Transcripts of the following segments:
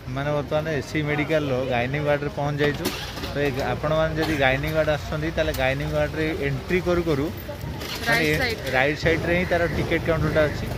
माने बर्तमान AC medical गायनिंग ward रे पहुंच जाइछु। तो आपण मैंने जब गायनिंग वार्ड आसछन्ती ताले गायनिंग वार्ड रे एंट्री करू करू राइट साइड रे ही तार टिकेट काउंटरटा अछि।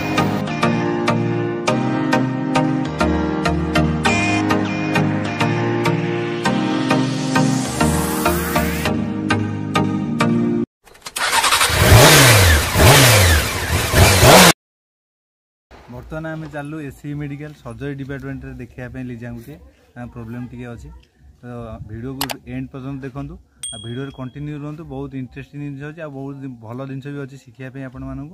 बर्तमान आम चलू एसी मेडिकल सर्जरी डिपार्टमेंट रे देखा लीजा गोटे प्रोब्लेम टी अच्छी। तो वीडियो को एंड पर्यंत देखूँ आ वीडियो कंटिन्यू रुहतु। बहुत इंटरेस्टिंग जिन अच्छी बहुत भल जिन भी अच्छी शिखापी आपण मानू।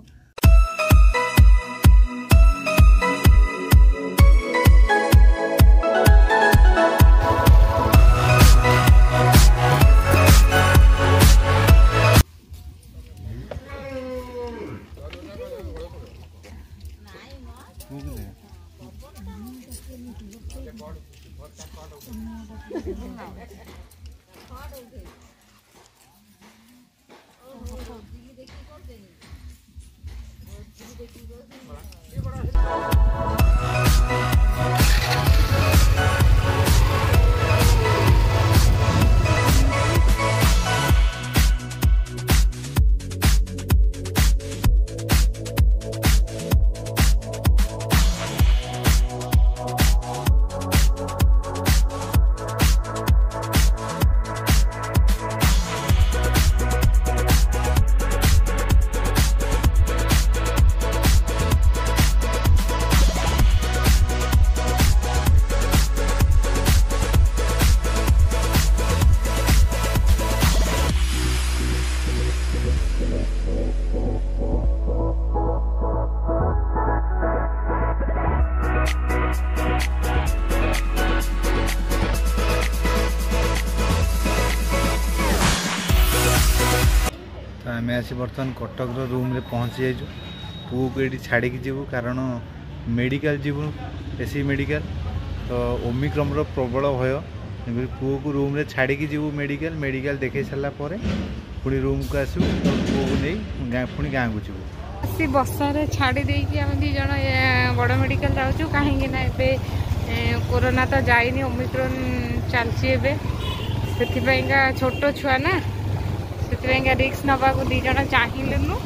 आम आसी बर्तमान कटक रूम रे पहुँची जाइए। पु को ये छाड़ी जीवु कारण मेडिकल जीवु एसी मेडिकल। तो ओमिक्रॉन रो प्रबल भय पु को रूम रे छाड़ी जीवु मेडिकल देखे सारा पुणी रूम को आसू पु को नहीं पुणी गाँव को जीवु। बसारे छाड़ी देकी आम दी जन बड़ मेडिकल जाऊँ कहीं कोरोना तो जाइनी ओमिक्रॉन चलती से छोट छुआ ना से रिक्स नवा को दी जन चाहिलुनु।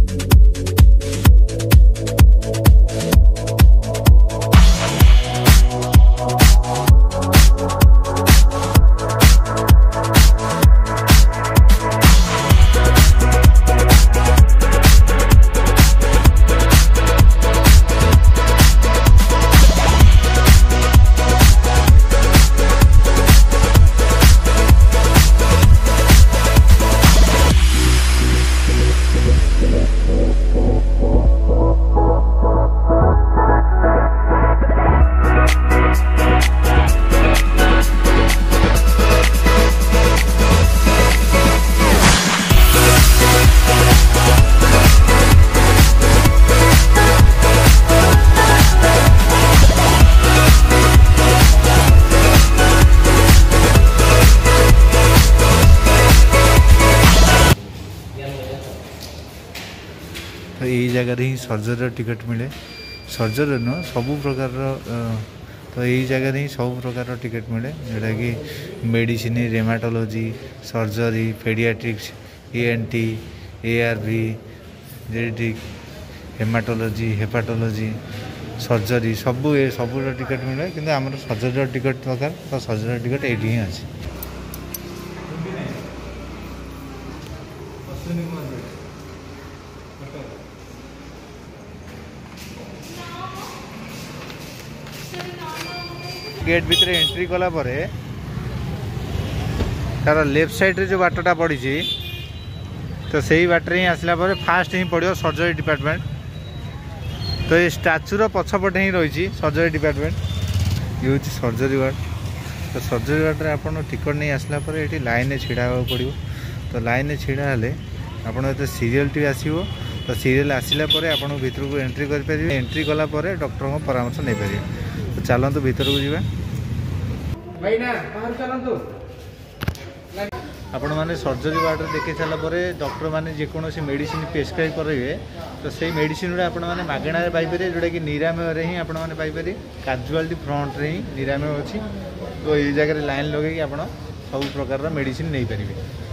तो यही जगह ही सर्जरी टिकट मिले सर्जरी न सबू प्रकार तो यही जगह ही सब प्रकार टिकट मिले जोटा कि medicine rheumatology surgery paediatrics ENT ARV genetic haematology hepatology surgery सबू सबू टिकट मिले किंतु आम सर्जरी टिकट दरकार तो सर्जरी टिकट ये ही अच्छी। गेट भितर एंट्री कला परे तार लेफ्ट साइड रे जो बाटटा पड़ी तो सही बाटर ही आसला परे फास्ट ही पड़ो सर्जरी डिपार्टमेंट। तो ये स्टाच्यूर पछपटे ही रही सर्जरी डिपार्टमेंट ये हूँ सर्जरी वार्ड। तो सर्जरी वार्ड में आप टिकट नहीं आसला परे ये लाइन छिड़ा पड़ो। तो लाइन छिड़ा हेले आप सीरियल टी आसो तो सीरियल आसला आप भीतर को एंट्री करें। एंट्री कला डॉक्टर को परामर्श नहीं पारे। तो चलतु भीतर को जावा। आपण मैंने सर्जरी वार्ड देखी सारापर डॉक्टर मैंने जेकोसी मेडिसिन प्रेस्क्राइब करेंगे तो से मेडिसिन गुड़ा आपण मैंने मागणार पाइपर जोटा कि निरामय ही आपण मैंने पाइपर काजुआलिटी फ्रंट रे ही निरामय अच्छी तो ये जगह लाइन लगे आप सब प्रकार मेडिसिन नहीं पारे।